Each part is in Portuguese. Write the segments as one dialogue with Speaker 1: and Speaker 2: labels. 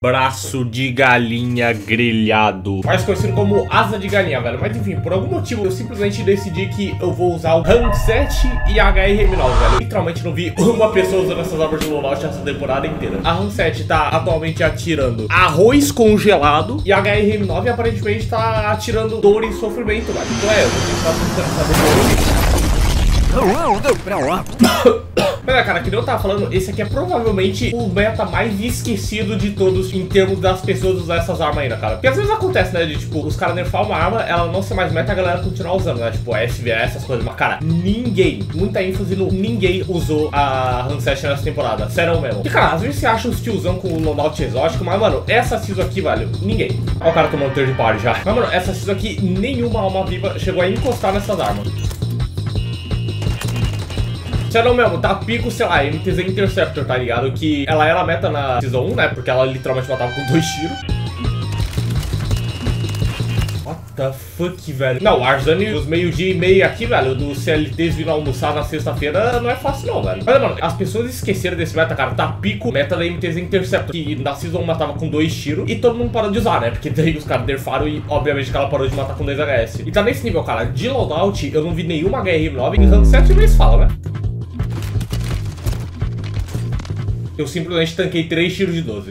Speaker 1: Braço de galinha grelhado, mais conhecido como asa de galinha, velho. Mas enfim, por algum motivo eu simplesmente decidi que eu vou usar o Hanset e a HRM9, velho. Literalmente não vi uma pessoa usando essas armas de loadout essa temporada inteira. A Hanset tá atualmente atirando arroz congelado e a HRM9 aparentemente tá atirando dor e sofrimento, velho. Então eu vou tentar Mas, cara, que eu tava falando, esse aqui é provavelmente o meta mais esquecido de todos em termos das pessoas usar essas armas ainda, cara. Porque às vezes acontece, né, de, tipo, os caras nerfar uma arma, ela não ser mais meta, a galera continuar usando, né, tipo, a SVS, essas coisas. Mas, cara, muita ênfase no ninguém usou a Hanset nessa temporada, sério mesmo. E, cara, às vezes você acha os tiozão com o loadout exótico, mas, mano, essa CISO aqui, velho, ninguém. Olha o cara tomando third party já. Mas, mano, essa CISO aqui, nenhuma alma viva chegou a encostar nessas armas. Sério mesmo, tá pico, sei lá, MTZ Interceptor, tá ligado? Que ela era meta na Season 1, né? Porque ela literalmente matava com 2 tiros. What the fuck, velho? Não, o Arzani, os meio-dia e meia aqui, velho, dos CLTs vindo almoçar na sexta-feira, não é fácil não, velho. Mas, mano, as pessoas esqueceram desse meta, cara. Tá pico meta da MTZ Interceptor, que na Season 1 matava com 2 tiros e todo mundo parou de usar, né? Porque daí os caras nerfaram e, obviamente, que ela parou de matar com 2 HS. E tá nesse nível, cara. De loadout, eu não vi nenhuma HRM9 e usando 7 vezes fala, né? Eu simplesmente tanquei 3 tiros de 12.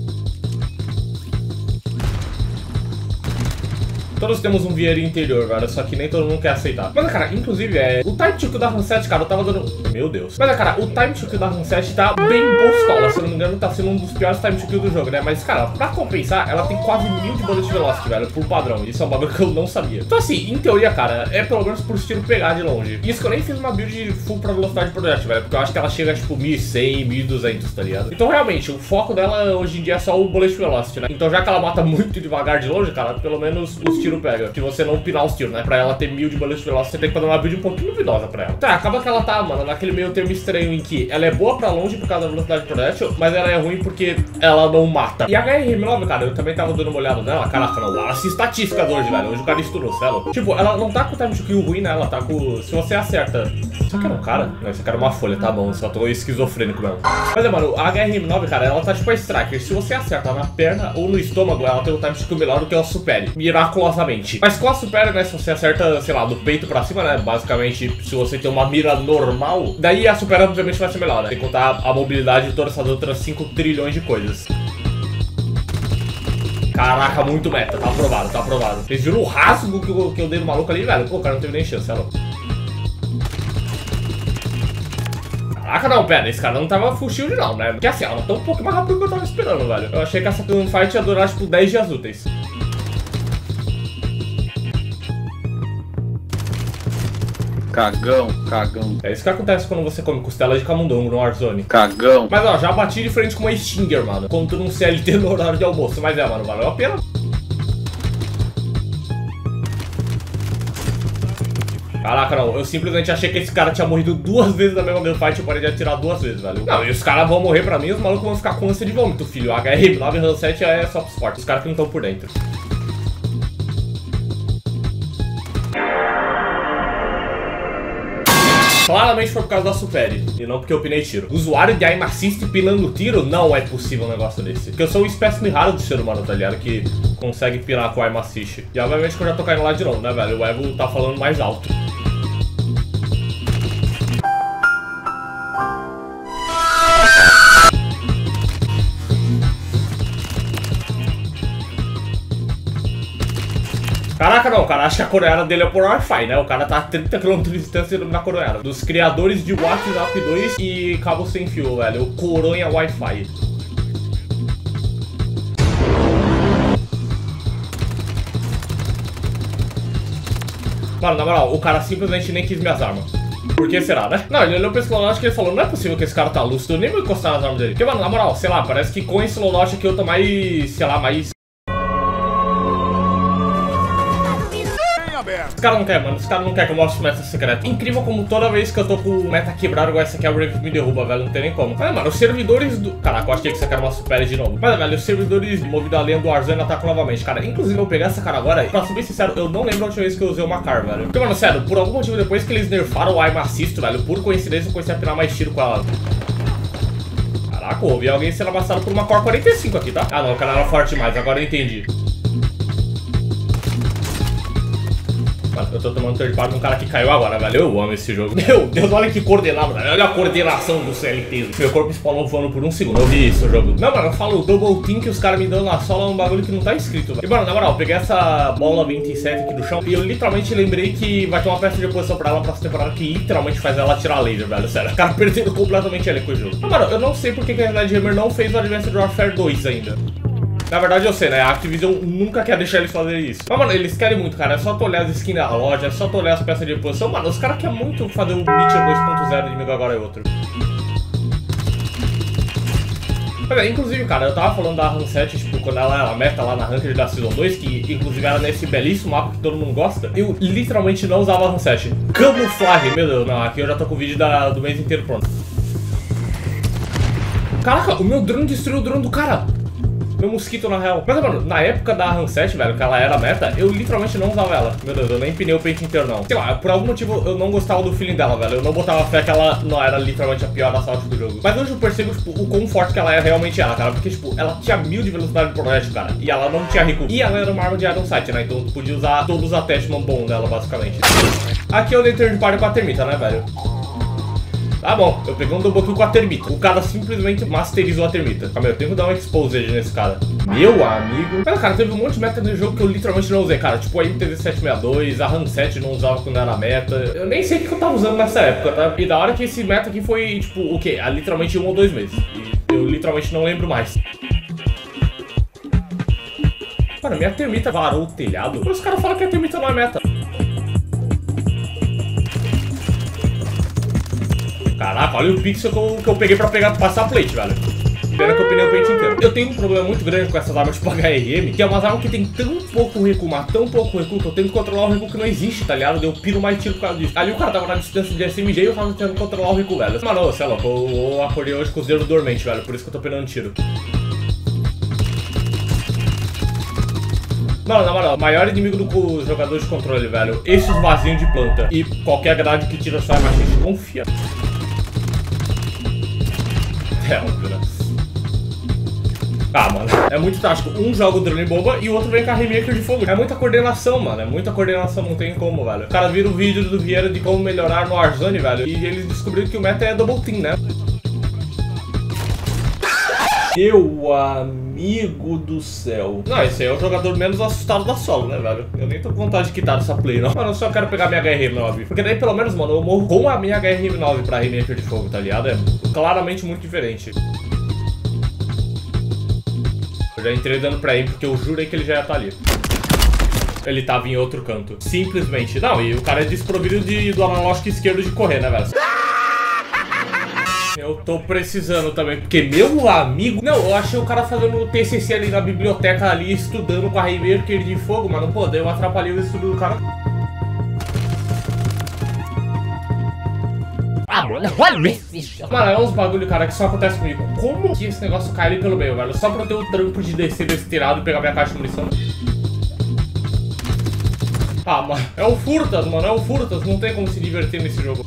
Speaker 1: Todos temos um vieiro interior, velho, só que nem todo mundo quer aceitar. Mas, cara, inclusive, o time to kill da Hanset, cara, eu tava dando... Meu Deus. Mas, cara, o time to kill da Hanset tá bem bostola. Se eu não me engano, tá sendo um dos piores time to kill do jogo, né? Mas, cara, pra compensar, ela tem quase 1000 de bullet velocity, velho, por padrão. Isso é um bagulho que eu não sabia. Então, assim, em teoria, cara, é pelo menos por tiro pegar de longe. Isso que eu nem fiz uma build full pra velocidade de projétil, velho, porque eu acho que ela chega, tipo, 1100, 1200, tá ligado? Então, realmente, o foco dela hoje em dia é só o bullet velocity, né? Então, já que ela mata muito devagar de longe, cara, pelo menos os tiros pegam. Se você não pinar os tiros, né? Pra ela ter 1000 de bullet velocity, você tem que fazer uma build um pouquinho duvidosa pra ela. Tá, acaba que ela tá, mano, naquele meio termo estranho em que ela é boa pra longe por causa da velocidade de projétil, mas ela é ruim porque ela não mata. E a HRM9, cara, eu também tava dando uma olhada nela. Caraca, não, as estatísticas hoje, velho. Hoje o cara estourou, sério. Tipo, ela não tá com o time to kill ruim, né? Ela tá com... Se você acerta... Isso aqui era um cara? Não, isso aqui era uma folha, tá bom. Só tô esquizofrênico mesmo. Mas, mano, a HRM9, cara, ela tá tipo a Striker. Se você acerta na perna ou no estômago, ela tem um time to kill melhor do que a Supere. Miraculosamente. Mas com a Supere, né, se você acerta, sei lá, do peito pra cima, né, basicamente, se você tem uma mira normal, daí a Supere obviamente vai ser melhor, né? Sem contar a mobilidade de todas essas outras 5 trilhões de coisas. Caraca, muito meta. Tá aprovado, tá aprovado. Vocês viram o rasgo que eu dei no maluco ali, velho? Pô, o cara não teve nem chance, ela. Caraca, não, pera, esse cara não tava full shield não, né? Porque assim, ela tá um pouco mais rápido do que eu tava esperando, velho. Eu achei que essa fight ia durar, tipo, 10 dias úteis.
Speaker 2: Cagão, cagão.
Speaker 1: É isso que acontece quando você come costela de camundongo no Warzone.
Speaker 2: Cagão.
Speaker 1: Mas, ó, já bati de frente com uma Stinger, mano. Contra um CLT no horário de almoço. Mas mano, valeu a pena. Caraca, não. Eu simplesmente achei que esse cara tinha morrido 2 vezes na mesma gunfight. Eu parei de atirar 2 vezes, velho. Não, e os caras vão morrer pra mim. Os malucos vão ficar com ânsia de vômito, filho. A HRM9 e Hanset é só pros fortes. Os caras que não estão por dentro. Claramente foi por causa da Supere, e não porque eu pinei tiro. Usuário de aim assist pinando tiro? Não é possível um negócio desse. Porque eu sou um espécime raro de ser humano, tá ligado? Que consegue pinar com aim assist. E obviamente que eu já tô caindo lá de novo, né, velho? O ego tá falando mais alto. Caraca, não, cara, acho que a coreana dele é por Wi-Fi, né? O cara tá a 30 km de distância na coreana. Dos criadores de WhatsApp 2 e cabo sem fio, velho. O Coronha Wi-Fi. Mano, na moral, o cara simplesmente nem quis minhas armas. Por que será, né? Não, ele olhou pra esse loadout que ele falou, não é possível que esse cara tá lúcido, eu nem vou encostar nas armas dele. Porque, mano, na moral, sei lá, parece que com esse loadout aqui eu tô mais, sei lá, mais... Os caras não querem, mano. Os caras não querem que eu mostre o meta secreto. Incrível como toda vez que eu tô com o meta quebrado, igual essa aqui, a Brave me derruba, velho. Não tem nem como. Mas, mano, os servidores do... Caraca, eu achei que você quer uma Supere de novo. Mas, velho, os servidores movidos a lenha do Warzone atacam novamente, cara. Inclusive, eu vou pegar essa cara agora. Pra ser bem sincero, eu não lembro a última vez que eu usei uma Car, velho. Porque, mano, sério, por algum motivo, depois que eles nerfaram o aim assist, velho, por coincidência, eu comecei a pinar mais tiro com ela. Caraca, ouvi alguém sendo amassado por uma Core 45 aqui, tá? Ah, não, o cara era forte demais, agora eu entendi. Mano, eu tô tomando third party de um cara que caiu agora, velho. Eu amo esse jogo. Meu Deus, olha que coordenado, velho. Olha a coordenação do CLT. Meu corpo spawnou voando por um segundo. Eu vi isso no jogo. Não, mano, eu falo, o double team que os caras me dão na sola é um bagulho que não tá escrito, velho. E, mano, na moral, eu peguei essa bola 27 aqui do chão e eu literalmente lembrei que vai ter uma peça de oposição pra ela pra essa temporada que literalmente faz ela atirar laser, velho. Sério, o cara perdendo completamente ele com o jogo. Mas, mano, eu não sei porque que a Sledgehammer não fez o Advanced Warfare 2 ainda. Na verdade eu sei, né? A Activision nunca quer deixar eles fazerem isso. Mas, mano, eles querem muito, cara. É só tu olhar as skins da loja, é só tu olhar as peças de reposição. Mano, os caras querem muito fazer o Meteor 2.0 de inimigo agora é outro. Mas, inclusive, cara, eu tava falando da Hanset, tipo, quando ela era meta lá na Ranked da Season 2, que inclusive era nesse belíssimo mapa que todo mundo gosta, eu literalmente não usava a Hanset. Camuflagem, meu Deus, não, aqui eu já tô com o vídeo do mês inteiro pronto. Caraca, o meu drone destruiu o drone do cara. Meu mosquito, na real. Mas, mano, na época da Hanset, velho, que ela era meta, eu literalmente não usava ela. Meu Deus, eu nem empinei o peito inteiro, não. Sei lá, por algum motivo eu não gostava do feeling dela, velho. Eu não botava fé que ela não era literalmente a pior assalto do jogo. Mas hoje eu percebo, tipo, o quão forte que ela é realmente ela, cara. Porque, tipo, ela tinha 1000 de velocidade de projétil, cara. E ela não tinha recuo. E ela era uma arma de Iron Sight, né? Então tu podia usar todos os attachments bons dela, basicamente. Aqui eu dei third party com a termita, né, velho? Tá bom, eu peguei um double kill com a termita. O cara simplesmente masterizou a termita. Calma aí, eu tenho que dar um exposed nesse cara. Meu amigo. Mas, cara, teve um monte de meta no jogo que eu literalmente não usei, cara. Tipo a MTZ-762, a Hanset não usava quando era meta. Eu nem sei o que eu tava usando nessa época, tá? E da hora que esse meta aqui foi, tipo, o quê? Há literalmente 1 ou 2 meses. E eu literalmente não lembro mais. Cara, minha termita varou o telhado. Os caras falam que a termita não é meta. Caraca, olha o pixel que eu peguei pra passar plate, velho. Pena que eu pinei o plate inteiro. Eu tenho um problema muito grande com essas armas tipo HRM, que é umas armas que tem tão pouco recuo, mas tão pouco recuo, que eu tenho que controlar um recuo que não existe, tá ligado? Eu piro mais tiro por causa disso. Ali o cara tava na distância de SMG e eu tava tentando controlar o recuo, velho. Mano, você é louco, eu acordei hoje com os dedos dormentes, velho. Por isso que eu tô pinando tiro. Mano, na moral, o maior inimigo do jogador de controle, velho, esses vasinhos de planta e qualquer grade que tira só, mas a gente confia. É óbvio, né? Ah, mano, é muito tático. Um joga o drone bomba e o outro vem com a Rainmaker de fogo. É muita coordenação, mano. É muita coordenação, não tem como, velho. O cara vira o vídeo do Vieira de como melhorar no Warzone, velho. E eles descobriram que o meta é double team, né? Meu amigo do céu. Não, esse aí é o jogador menos assustado da solo, né, velho? Eu nem tô com vontade de quitar dessa play, não. Mano, eu só quero pegar minha HRM9. Porque daí, pelo menos, mano, eu morro com a minha HRM9 pra Rainmaker de fogo, tá ligado? É claramente muito diferente. Eu já entrei dando pra ele porque eu jurei que ele já ia estar ali. Ele tava em outro canto. Simplesmente. Não, e o cara é desprovido do analógico esquerdo de correr, né, velho? Eu tô precisando também, porque meu amigo... Não, eu achei o cara fazendo o TCC ali na biblioteca ali, estudando com a Rainmaker de fogo, mas não pô, daí eu atrapalhei o estudo do cara. Mano, é uns bagulho, cara, que só acontece comigo. Como que esse negócio cai ali pelo meio, velho? Só pra eu ter o trampo de descer desse tirado e pegar minha caixa de munição. Ah, mano, é o Furtas, mano, é o Furtas. Não tem como se divertir nesse jogo.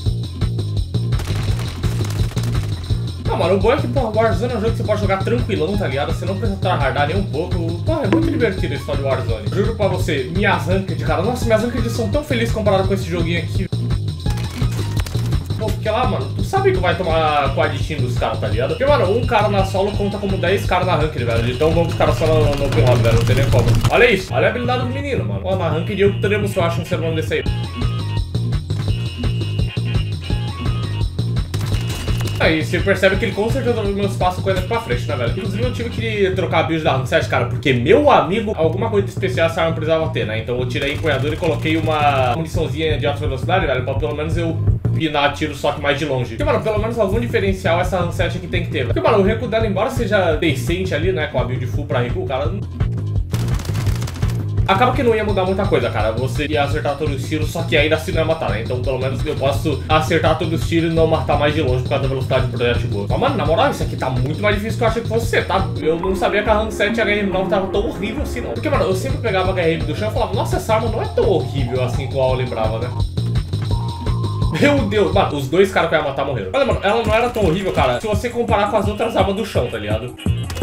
Speaker 1: Não, mano, o bom é que, porra, Warzone é um jogo que você pode jogar tranquilão, tá ligado? Você não precisa tryhardar nem um pouco. Porra, é muito divertido esse tal de Warzone. Juro pra você, minhas ranked, cara. Nossa, minhas ranked são tão felizes comparado com esse joguinho aqui. Pô, porque lá, mano, tu sabe que vai tomar quad-team dos caras, tá ligado? Porque, mano, um cara na solo conta como 10 caras na ranked, velho. Então vamos os caras só no open lobby, velho. Não tem nem como. Olha isso, olha a habilidade do menino, mano. Ó, na ranked eu teremos, eu acho, um sermão desse aí. Aí você percebe que ele com certeza deu meu espaço com ele pra frente, né, velho? Inclusive eu tive que trocar a build da Hanset, cara, porque meu amigo, alguma coisa de especial essa arma precisava ter, né? Então eu tirei a empunhadura e coloquei uma muniçãozinha de alta velocidade, velho, pra pelo menos eu pinar tiro só que mais de longe. Porque, mano, pelo menos algum diferencial essa Hanset aqui tem que ter. Porque, mano, o recuo dela, embora seja decente ali, né, com a build full pra recuo, cara... Acaba que não ia mudar muita coisa, cara. Você ia acertar todos os tiros, só que ainda assim não ia matar, né? Então, pelo menos eu posso acertar todos os tiros e não matar mais de longe por causa da velocidade do projétil boa. Mas, mano, na moral, isso aqui tá muito mais difícil do que eu achei que fosse ser, tá? Eu não sabia que a Hanset HRM9 tava tão horrível assim, não. Porque, mano, eu sempre pegava a HRM do chão e falava, nossa, essa arma não é tão horrível assim qual eu lembrava, né? Meu Deus, mano, os dois caras que eu ia matar morreram. Olha, mano, ela não era tão horrível, cara, se você comparar com as outras armas do chão, tá ligado?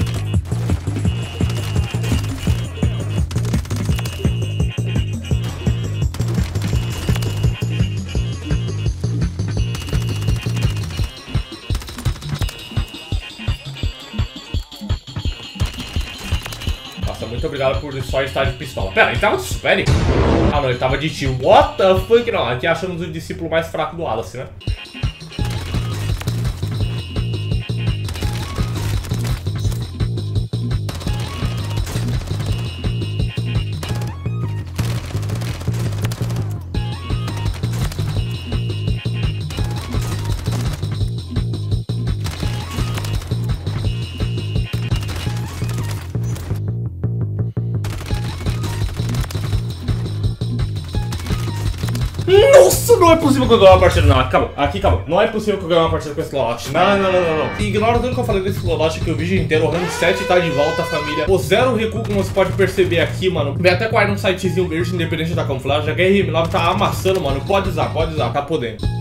Speaker 1: Muito obrigado por só estar de pistola. Pera, ele tava de super? Ah, não, ele tava de tiro. What the fuck? Não, aqui achamos o discípulo mais fraco do Wallace, né? Nossa, não é possível que eu ganhe uma partida. Não, acabou. Aqui acabou. Não é possível que eu ganhe uma partida com esse Lolote. Não. Ignora tudo que eu falei desse Lolote aqui o vídeo inteiro. O rank 7 tá de volta, família. O zero recuo, como você pode perceber aqui, mano. Vem até com um sitezinho verde, independente da camuflagem. A GRM9 tá amassando, mano. Pode usar, tá podendo.